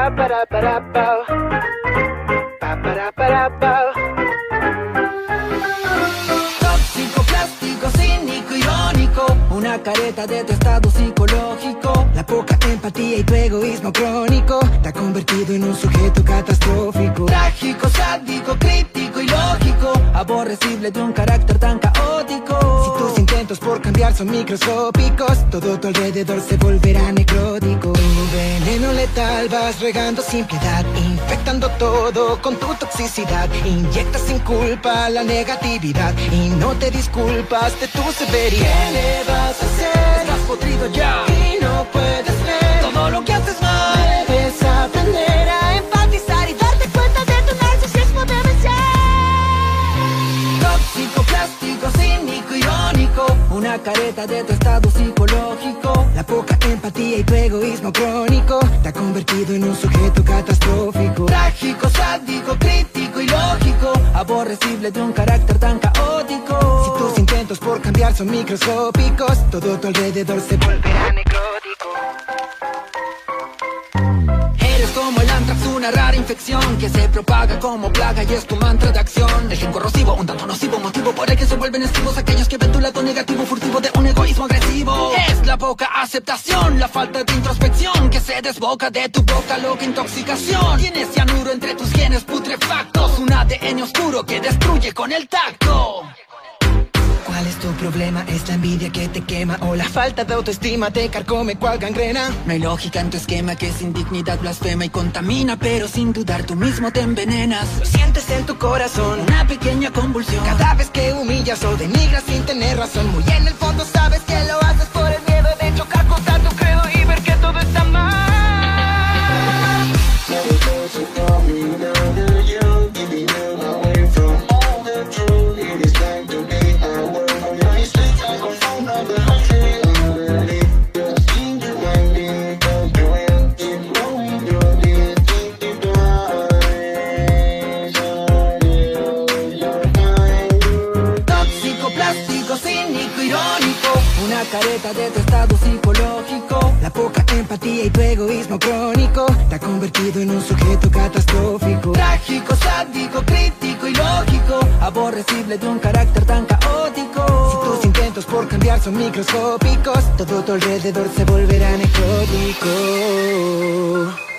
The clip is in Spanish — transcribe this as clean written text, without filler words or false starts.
Tóxico, plástico, cínico, irónico, una careta de tu estado psicológico. La poca empatía y tu egoísmo crónico te ha convertido en un sujeto catastrófico. Trágico, sádico, crítico, ilógico, aborrecible de un carácter tan caótico. Si tus intentos por cambiar son microscópicos, todo tu alrededor se volverá necrótico. Tu veneno letal vas regando sin piedad, infectando todo con tu toxicidad. Inyectas sin culpa la negatividad y no te disculpas de tu severidad. ¿Qué le vas a hacer? Estás podrido ya y no puedes ver todo lo que haces mal. Debes aprender a empatizar y darte cuenta de tu narcisismo demencial. Tóxico, plástico, cínico, irónico, una careta de tu estado psicológico. La poca empatía y tu egoísmo crónico te ha convertido en un sujeto catastrófico. Trágico, sádico, crítico, ilógico, aborrecible de un carácter tan caótico. Si tus intentos por cambiar son microscópicos, todo tu alrededor se volverá necrótico. Eres como el antrax, una rara infección que se propaga como plaga y es tu mantra de acción. El gen corrosivo, un tanto nocivo, motivo por el que se vuelven esquivos aquellos que ven tu lado negativo, furtivo de un egoísmo agresivo. Es la poca aceptación, la falta de introspección que se desboca de tu boca, loca intoxicación. Tienes cianuro entre tus genes putrefactos, un ADN oscuro que destruye con el tacto. ¿Cuál es tu problema? ¿Es la envidia que te quema o la falta de autoestima te carcome cual gangrena? No hay lógica en tu esquema que sin dignidad blasfema y contamina, pero sin dudar tú mismo te envenenas. Lo sientes en tu corazón, una pequeña convulsión cada vez que humillas o denigras sin tener razón. Muy en el fondo sabes que lo haces por el miedo de chocar contra tu credo y ver que todo está mal. Una careta de tu estado psicológico. La poca empatía y tu egoísmo crónico te ha convertido en un sujeto catastrófico. Trágico, sádico, crítico, ilógico, aborrecible de un carácter tan caótico. Si tus intentos por cambiar son microscópicos, todo tu alrededor se volverá necrótico.